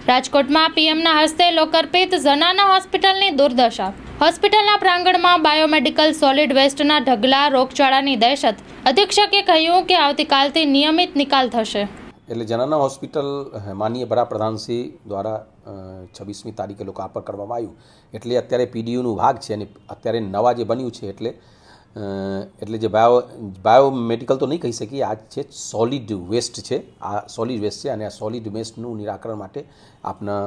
રાજકોટમાં પીએમના હસ્તે લોકાર્પિત ઝનાના હોસ્પિટલની દુર્દશા। હોસ્પિટલના પ્રાંગણમાં બાયોમેડિકલ સોલિડ વેસ્ટના ઢગલા, રોગચાળાની દહેશત। અધિક્ષકે કહ્યું કે આવતીકાલથી નિયમિત નિકાલ થશે। એટલે ઝનાના હોસ્પિટલ માનનીય વડાપ્રધાનશ્રી દ્વારા 26મી તારીખે લોકાર્પણ કરવામાં આવ્યું। એટલે અત્યારે પીડીયુનું ભાગ છે અને અત્યારે નવા જે બન્યું છે એટલે જે બાયોમેડિકલ તો નહીં કહી શકીએ, આ છે સોલિડ વેસ્ટ છે। આ સોલિડ વેસ્ટ છે અને આ સોલિડ વેસ્ટનું નિરાકરણ માટે આપના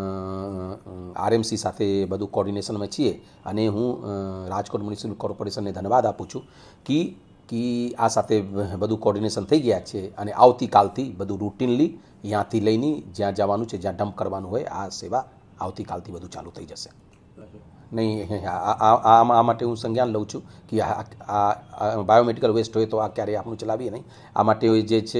આરએમસી સાથે બધું કોર્ડિનેશનમાં છીએ અને હું રાજકોટ મ્યુનિસિપલ કોર્પોરેશનને ધન્યવાદ આપું છું કે આ સાથે બધું કોર્ડિનેશન થઈ ગયા છે અને આવતીકાલથી બધું રૂટીનલી અહીંયાથી લઈને જ્યાં જવાનું છે, જ્યાં ડમ્પ કરવાનું હોય, આ સેવા આવતીકાલથી બધું ચાલુ થઈ જશે। નહીં, આ માટે હું સંજ્ઞાન લઉં છું કે આ બાયોમેડિકલ વેસ્ટ હોય તો આ ક્યારેય આપણું ચલાવીએ નહીં। આ માટે જે છે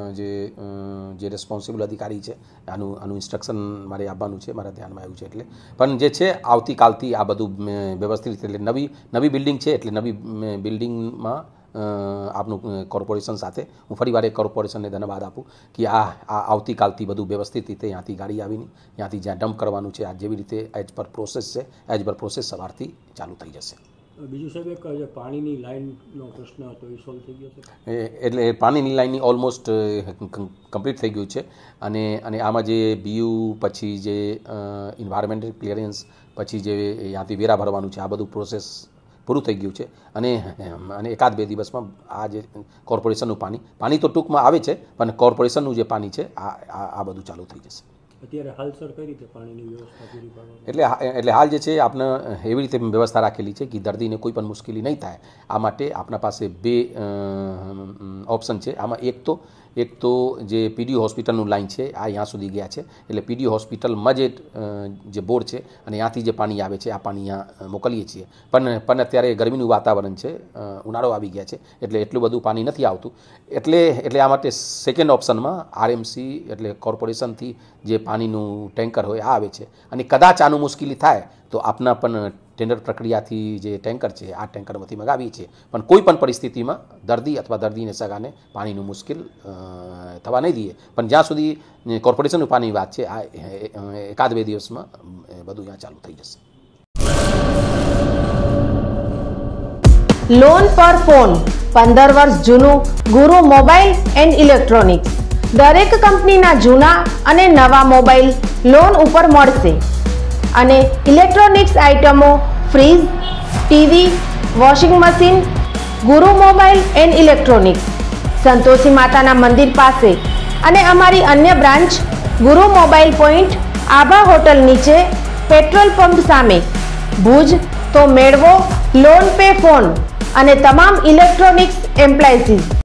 જે રિસ્પોન્સિબલ અધિકારી છે આનું ઇન્સ્ટ્રક્શન મારે આપવાનું છે, મારા ધ્યાનમાં આવ્યું છે। એટલે પણ જે છે આવતીકાલથી આ બધું વ્યવસ્થિત, એટલે નવી બિલ્ડિંગ છે, એટલે નવી બિલ્ડિંગમાં આપનું કોર્પોરેશન સાથે હું ફરીવાર કોર્પોરેશનને ધન્યવાદ આપું કે આ આવતીકાલથી બધું વ્યવસ્થિત રીતે અહીંયાથી ગાડી આવીને અહીંયાથી જ્યાં ડમ્પ કરવાનું છે, આ જેવી રીતે એઝ પર પ્રોસેસ છે, એઝ પર પ્રોસેસ સવારથી ચાલુ થઈ જશે। બીજું સાહેબ, એક જે પાણીની લાઇનનો પ્રશ્ન હતો એ સોલ્વ થઈ ગયો છે? એટલે પાણીની લાઇનની ઓલમોસ્ટ કમ્પ્લીટ થઈ ગયું છે અને આમાં જે બીયુ, પછી જે એન્વાયરમેન્ટલ ક્લિયરન્સ, પછી જે અહીંયાથી વેરા ભરવાનું છે, આ બધું પ્રોસેસ પૂરું થઈ ગયું છે અને એકાદ બે દિવસમાં આ જે કોર્પોરેશનનું પાણી તો ટૂંકમાં આવે છે, પણ કોર્પોરેશનનું જે પાણી છે આ બધું ચાલુ થઈ જશે। અત્યારે હાલ સર કઈ રીતે પાણીની વ્યવસ્થા પૂરી પાડવામાં? એટલે હાલ જે છે આપણે એવી રીતે વ્યવસ્થા રાખેલી છે કે દર્દીને કોઈ પણ મુશ્કેલી નહીં થાય। આ માટે આપણા પાસે બે ઓપ્શન છે। આમાં એક તો જે પીડીયુ હોસ્પિટલનું લાઈન છે આ અહીંયા સુધી ગયા છે, એટલે પીડીયુ હોસ્પિટલમાં જે બોર છે અને ત્યાંથી જે પાણી આવે છે આ પાણી અહીંયા મોકલીએ છીએ। પણ અત્યારે ગરમીનું વાતાવરણ છે, ઉનાળો આવી ગયા છે, એટલે એટલું બધું પાણી નથી આવતું। એટલે આ માટે સેકન્ડ ઓપ્શનમાં આરએમસી એટલે કોર્પોરેશનથી જે પાણીનું ટેન્કર હોય આ આવે છે અને કદાચ આનું મુશ્કેલી થાય તો આપના પણ ટેન્ડર પ્રક્રિયાથી જે ટેન્કર છે આ ટેન્કરમાંથી મગાવીએ છીએ। પણ કોઈ પણ પરિસ્થિતિમાં દર્દી અથવા દર્દીને સગાને પાણીનું મુશ્કેલ થવા નહીં દઈએ। પણ જ્યાં સુધી કોર્પોરેશનનું પાણીની વાત છે, આ એકાદ બે દિવસમાં બધું અહીંયા ચાલુ થઈ જશે। લોન પર ફોન 15 વર્ષ જૂનું ગુરુ મોબાઈલ એન્ડ ઇલેક્ટ્રોનિક્સ। દરેક કંપનીના જૂના અને નવા મોબાઈલ લોન ઉપર મળશે અને ઇલેક્ટ્રોનિક્સ આઇટમો, fridge, TV, washing machine. Guru mobile and electronics, Santoshi માતાના મંદિર પાસે અને અમારી અન્ય branch Guru mobile point, Abha hotel નીચે, પેટ્રોલ પંપ સામે, ભુજ। તો મેળવો લોન પે ફોન અને તમામ ઇલેક્ટ્રોનિક્સ એપ્લાયન્સીસ।